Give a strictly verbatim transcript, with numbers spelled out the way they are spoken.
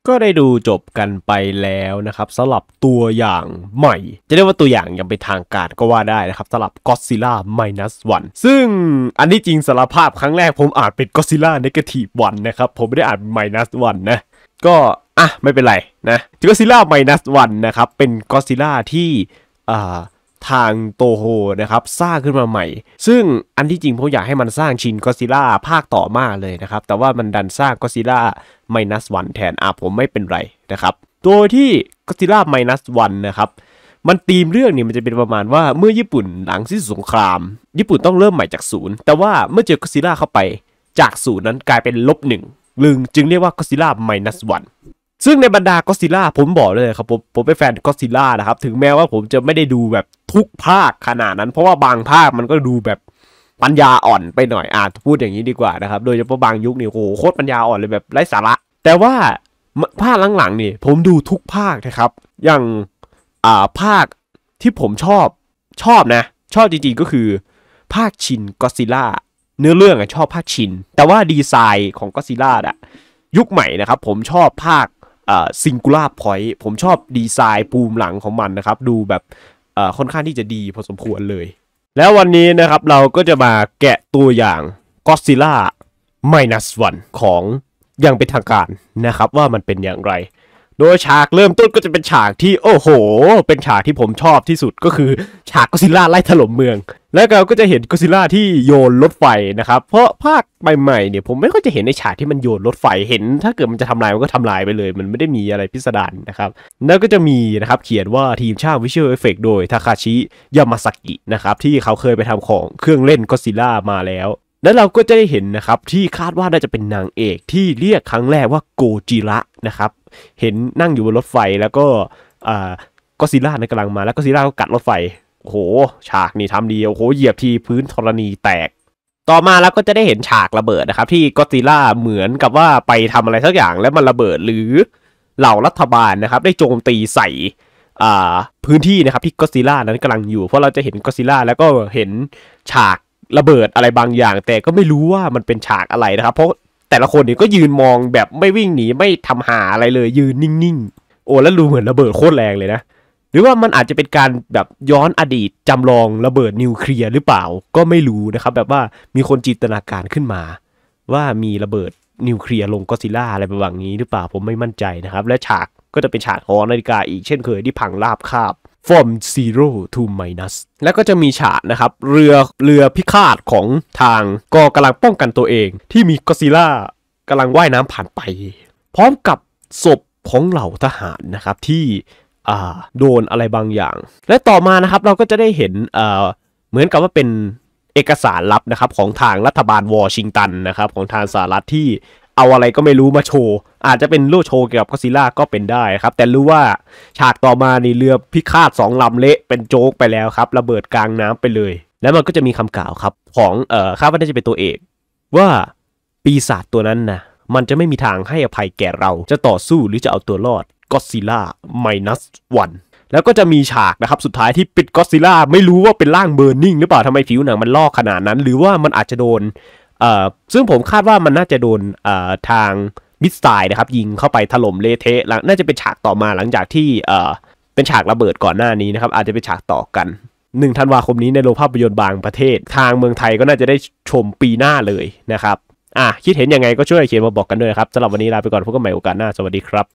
ก็ได้ดูจบกันไปแล้วนะครับสำหรับตัวอย่างใหม่จะเรียกว่าตัวอย่างยังเป็นทางการก็ว่าได้นะครับสำหรับ Godzilla ไมนัส วัน ซึ่งอันที่จริงสารภาพครั้งแรกผมอ่านเป็น Godzilla Negative วัน นะครับผมไม่ได้อ่าน ไมนัส วัน นะก็อ่ะไม่เป็นไรนะ Godzilla ไมนัส วัน นะครับเป็น Godzilla ที่อ่าทางโตโฮนะครับสร้างขึ้นมาใหม่ซึ่งอันที่จริงผมอยากให้มันสร้างชินก็อดซิลล่าภาคต่อมากเลยนะครับแต่ว่ามันดันสร้างก็อดซิลล่าไมนัส วันแทนอ่ะผมไม่เป็นไรนะครับโดยที่ก็อดซิลล่าไมนัส วันนะครับมันธีมเรื่องนี่มันจะเป็นประมาณว่าเมื่อญี่ปุ่นหลังสิ้นสงครามญี่ปุ่นต้องเริ่มใหม่จากศูนย์แต่ว่าเมื่อเจอก็อดซิลล่าเข้าไปจากศูนย์นั้นกลายเป็นลบหนึ่งลึงจึงเรียกว่าก็อดซิลล่าไมนัส วันซึ่งในบรรดาก็อดซิลล่าผมบอกเลยครับผมผมเป็นแฟนก็อดซิลล่านะครับถึงแม้ว่าผมจะไม่ได้ดูแบบทุกภาคขนาดนั้นเพราะว่าบางภาคมันก็ดูแบบปัญญาอ่อนไปหน่อยอ่ะพูดอย่างนี้ดีกว่านะครับโดยเฉพาะบางยุคนี่โหโคตรปัญญาอ่อนเลยแบบไร้สาระแต่ว่าภาคหลังๆนี่ผมดูทุกภาคนะครับอย่างอ่าภาคที่ผมชอบชอบนะชอบจริงๆก็คือภาคชินก็อดซิลล่าเนื้อเรื่องอะชอบภาคชินแต่ว่าดีไซน์ของก็อดซิลล่าอะยุคใหม่นะครับผมชอบภาคซิงคูล่าพอยต์ผมชอบดีไซน์ปูมหลังของมันนะครับดูแบบค่อนข้างที่จะดีพอสมควรเลยแล้ววันนี้นะครับเราก็จะมาแกะตัวอย่าง Godzilla ไมนัส วัน ของอย่างเป็นทางการนะครับว่ามันเป็นอย่างไรโดยฉากเริ่มต้นก็จะเป็นฉากที่โอ้โหเป็นฉากที่ผมชอบที่สุดก็คือฉากก็อดซิลล่าไล่ถล่มเมืองแล้วเราก็จะเห็นก็อดซิลล่าที่โยนรถไฟนะครับเพราะภาคใหม่ๆเนี่ยผมไม่ค่อยจะเห็นในฉากที่มันโยนรถไฟเห็นถ้าเกิดมันจะทำลายมันก็ทำลายไปเลยมันไม่ได้มีอะไรพิสดารนะครับแล้วก็จะมีนะครับเขียนว่าทีมช่างวิชวลเอฟเฟกต์โดยทาคาชิยามาซากินะครับที่เขาเคยไปทำของเครื่องเล่นก็อดซิลล่ามาแล้วแล้วเราก็จะได้เห็นนะครับที่คาดว่าน่าจะเป็นนางเอกที่เรียกครั้งแรกว่าโกจิระนะครับเห็นนั่งอยู่บนรถไฟแล้วก็อ่าก็อดซิลล่านั้นกำลังมาแล้วก็อดซิลล่าก็กัดรถไฟโอ้โหฉากนี้ทำดีโอ้โหเหยียบทีพื้นธรณีแตกต่อมาแล้วก็จะได้เห็นฉากระเบิดนะครับที่ก็อดซิลล่าเหมือนกับว่าไปทำอะไรสักอย่างแล้วมันระเบิดหรือเหล่ารัฐบาลนะครับได้โจมตีใส่อ่าพื้นที่นะครับที่ก็อดซิลล่านั้นกำลังอยู่เพราะเราจะเห็นก็อดซิลล่าแล้วก็เห็นฉากระเบิดอะไรบางอย่างแต่ก็ไม่รู้ว่ามันเป็นฉากอะไรนะครับเพราะแต่ละคนเนี่ยก็ยืนมองแบบไม่วิ่งหนีไม่ทำหาอะไรเลยยืนนิ่งๆโอ้แล้วดูเหมือนระเบิดโคตรแรงเลยนะหรือว่ามันอาจจะเป็นการแบบย้อนอดีตจำลองระเบิดนิวเคลียร์หรือเปล่าก็ไม่รู้นะครับแบบว่ามีคนจินตนาการขึ้นมาว่ามีระเบิดนิวเคลียร์ลงก็อดซิลล่าอะไรแบบนี้หรือเปล่าผมไม่มั่นใจนะครับและฉากก็จะเป็นฉากหอนาฬิกาอีกเช่นเคยที่พังราบคาบfrom zero to minus แล้วก็จะมีฉากนะครับเรือเรือพิฆาตของทางก็กำลังป้องกันตัวเองที่มีก็อดซิลล่ากำลังว่ายน้ำผ่านไปพร้อมกับศพของเหล่าทหารนะครับที่อ่าโดนอะไรบางอย่างและต่อมานะครับเราก็จะได้เห็นเอ่อเหมือนกับว่าเป็นเอกสารลับนะครับของทางรัฐบาลวอชิงตันนะครับของทางสหรัฐที่เอาอะไรก็ไม่รู้มาโชว์อาจจะเป็นรูปโชว์เกี่ยวกับก็อดซิลล่าก็เป็นได้ครับแต่รู้ว่าฉากต่อมาในเรือพิฆาตสองลำเละเป็นโจ๊กไปแล้วครับระเบิดกลางน้ำไปเลยแล้วมันก็จะมีคำกล่าวครับของเอ่อคาดว่าน่าจะเป็นตัวเอกว่าปีศาจตัวนั้นนะมันจะไม่มีทางให้อภัยแก่เราจะต่อสู้หรือจะเอาตัวรอดก็อดซิลล่าไมนัส วัน แล้วก็จะมีฉากนะครับสุดท้ายที่ปิดก็อดซิลล่าไม่รู้ว่าเป็นร่างเบอร์นิ่งหรือเปล่าทำไมผิวหนังมันลอกขนาดนั้นหรือว่ามันอาจจะโดนเอ่อซึ่งผมคาดว่ามันน่าจะโดนเอ่อทางมิสไซล์นะครับยิงเข้าไปถล่มเละเทะแล้วน่าจะเป็นฉากต่อมาหลังจากที่เอ่อเป็นฉากระเบิดก่อนหน้านี้นะครับอาจจะเป็นฉากต่อกันหนึ่งธันวาคมนี้ในโรงภาพยนตร์บางประเทศทางเมืองไทยก็น่าจะได้ชมปีหน้าเลยนะครับอ่ะคิดเห็นยังไงก็ช่วยเขียนมาบอกกันด้วยครับสำหรับวันนี้ลาไปก่อนพบกันใหม่โอกาสหน้าสวัสดีครับ